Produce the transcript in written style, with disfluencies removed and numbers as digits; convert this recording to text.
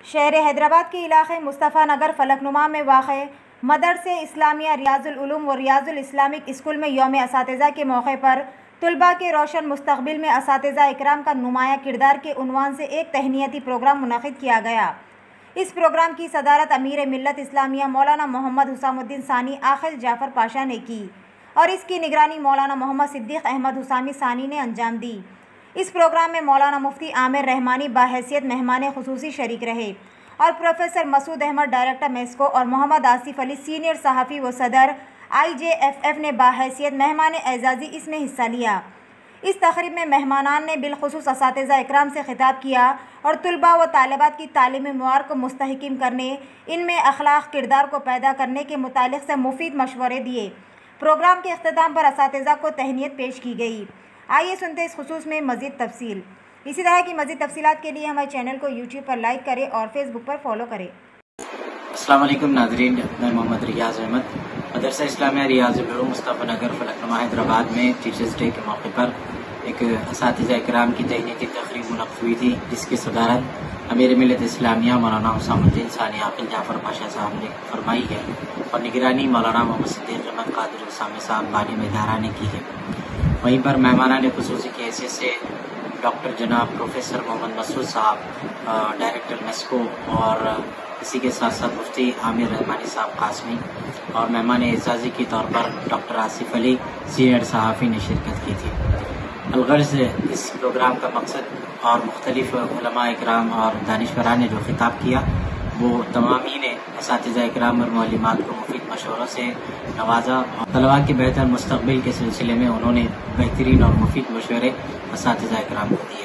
شہر حیدرآباد کے علاقے مصطفیٰ نگر فلک نما میں واقع مدرسہ اسلامیہ ریاض العلوم و ریاض الاسلامک اسکول میں یوم اساتذہ کے موقع پر طلباء کے روشن مستقبل میں اساتذہ اکرام کا نمایاں کردار کے عنوان سے ایک تہنیتی پروگرام منعقد کیا گیا۔ اس پروگرام کی صدارت امیر ملت اسلامیہ مولانا محمد حسام الدین ثانی عاقل جعفر پاشا نے کی اور اس کی نگرانی مولانا محمد صدیق احمد حسامی ثانی نے انجام دی۔ اس پروگرام میں مولانا مفتی عامر رحمانی بحیثیت مہمان خصوصی شریک رہے اور پروفیسر مسعود احمد ڈائریکٹر میسکو اور محمد آصف علی سینئر صحافی و صدر IJFF نے بحیثیت مہمان اعزازی اس میں حصہ لیا۔ اس تقریب میں مہمانان نے بالخصوص اساتذہ اکرام سے خطاب کیا اور طلباء و طالبات کی تعلیمی معیار کو مستحکم کرنے، ان میں اخلاق کردار کو پیدا کرنے کے متعلق سے مفید مشورے دیے۔ پروگرام کے اختتام پر اساتذہ کو تہنیت پیش کی گئی۔ آئیے سنتے اس خصوص میں مزید تفصیل۔ اسی طرح کی مزید تفصیلات کے لیے ہمارے چینل کو YouTube پر لائک کریں اور فیس بک پر فالو کریں۔ السلام علیکم ناظرین، میں محمد ریاض احمد مدرسہ اسلامیہ ریاض العلوم مصطفیٰ نگر فلک نما حیدرآباد میں ٹیچرز ڈے کے موقع پر ایک اساتذہ اکرام کی تہنیتی تقریب منعقد ہوئی تھی، جس کی صدارت امیر ملت اسلامیہ مولانا حسام الدین ثانی عاقل جعفر پاشا صاحب نے فرمائی ہے اور نگرانی مولانا محمد صدیق احمد قادر السامی صاحب عالم ادارہ نے کی ہے۔ وہیں پر مہمانان خصوصی کی حیثیت سے ڈاکٹر جناب پروفیسر محمد مسعود صاحب ڈائریکٹر میسکو اور اسی کے ساتھ ساتھ مفتی عامر رحمانی صاحب قاسمی اور مہمان اعزازی کے طور پر ڈاکٹر آصف علی سینئر صحافی نے شرکت کی تھی۔ الغرض اس پروگرام کا مقصد اور مختلف علماء اکرام اور دانشوران نے جو خطاب کیا وہ تمام ہی نے اساتذہ اکرام اور معلمات کو مفید مشوروں سے نوازا اور طلباء کے بہتر مستقبل کے سلسلے میں انہوں نے بہترین اور مفید مشورے اساتذہ اکرام کو دیے۔